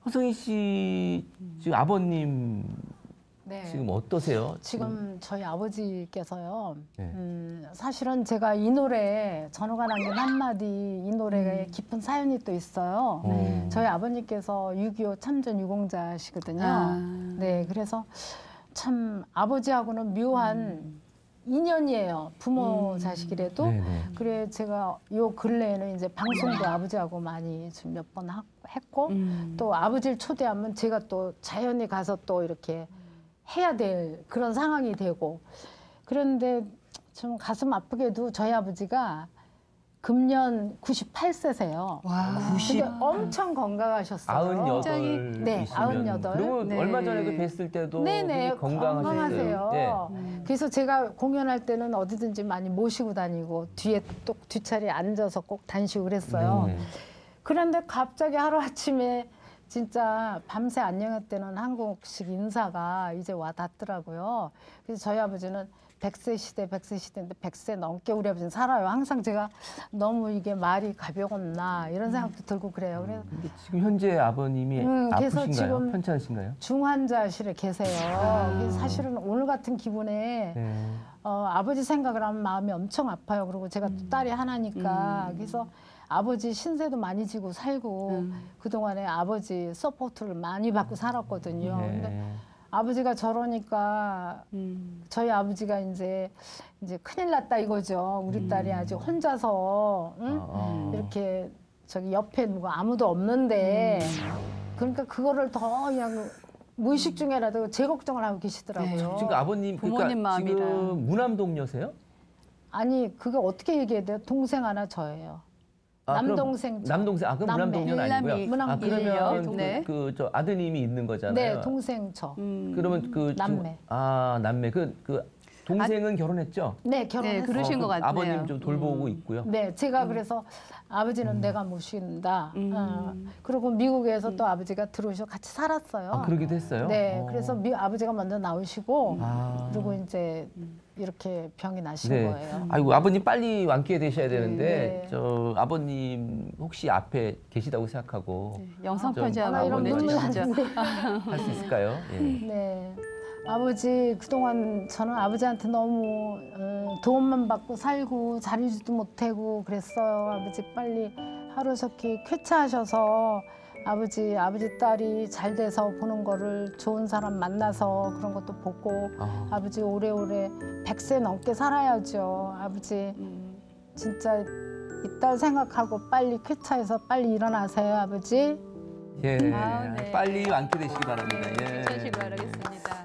허성희 씨 지금 아버님 네. 지금 어떠세요? 지금 저희 아버지께서요. 네. 사실은 제가 이 노래 전후가 남긴 한마디 이 노래에 깊은 사연이 또 있어요. 저희 아버님께서 6.25 참전 유공자시거든요. 네, 그래서 참 아버지하고는 묘한 인연이에요. 부모 자식이라도. 네네. 그래 제가 요 근래에는 이제 방송도 아버지하고 많이 좀 몇 번 했고 또 아버지를 초대하면 제가 또 자연히 가서 또 이렇게 해야 될 그런 상황이 되고 그런데 좀 가슴 아프게도 저희 아버지가 금년 98세세요. 와, 근데 엄청 건강하셨어요. 98이시면 네, 98. 그리고 네. 얼마 전에도 뵀을 때도 네네, 되게 건강하셨어요. 건강하세요. 그래서 제가 공연할 때는 어디든지 많이 모시고 다니고 뒤에 또 뒷자리에 앉아서 꼭 다니시고 그랬어요. 네. 그런데 갑자기 하루아침에 진짜 밤새 안녕했다는 한국식 인사가 이제 와 닿더라고요. 그래서 저희 아버지는 100세 시대, 100세 시대인데 100세 넘게 우리 아버지는 살아요. 항상 제가 너무 이게 말이 가벼웠나 이런 생각도 들고 그래요. 그래서 근데 지금 현재 아버님이 그래서 아프신가요? 지금 편찮으신가요? 중환자실에 계세요. 그래서 사실은 오늘 같은 기분에 네. 아버지 생각을 하면 마음이 엄청 아파요. 그리고 제가 또 딸이 하나니까 그래서 아버지 신세도 많이 지고 살고 그동안에 아버지 서포트를 많이 받고 살았거든요. 근데 네. 아버지가 저러니까 저희 아버지가 이제 큰일 났다 이거죠. 우리 딸이 아직 혼자서 응? 이렇게 저기 옆에 누가 아무도 없는데 그러니까 그거를 더 그냥 무의식 중에라도 제 걱정을 하고 계시더라고요. 지금 아버님 부모님 그러니까 마음이라. 지금 무남동녀세요? 아니 그게 어떻게 얘기해야 돼요? 동생 하나 저예요. 그럼 남동생 저. 남동생 그럼 남매. 무남동녀는 아니고요. 일남이. 그러면 네. 저 아드님이 있는 거잖아요. 네, 동생 저. 그러면 그 남매. 남매 그 동생은 결혼했죠? 네, 결혼했어요. 네, 그러신 것 같네요. 아버님 좀 돌보고 있고요. 네, 제가 그래서 아버지는 내가 모신다. 그리고 미국에서 또 아버지가 들어오셔서 같이 살았어요. 그러기도 했어요. 네, 그래서 아버지가 먼저 나오시고 그리고 아. 이제 이렇게 병이 나신 네. 거예요. 아이고 아버님 빨리 완쾌 되셔야 되는데 네. 저 아버님 혹시 앞에 계시다고 생각하고 영상 편지 좀 아, 하나 이런 눈물 보내주시죠. 나는데. 할 수 있을까요? 예. 네. 아버지 그동안 저는 아버지한테 너무 도움만 받고 살고 잘해주지도 못하고 그랬어요. 아버지 빨리 하루속히 쾌차하셔서 아버지 딸이 잘 돼서 보는 거를 좋은 사람 만나서 그런 것도 보고 아버지 오래오래 100세 넘게 살아야죠. 아버지 진짜 이 딸 생각하고 빨리 쾌차해서 빨리 일어나세요, 아버지. 예. 아, 네. 빨리 완쾌되시기 바랍니다. 예. 괜찮으시기 바라겠습니다.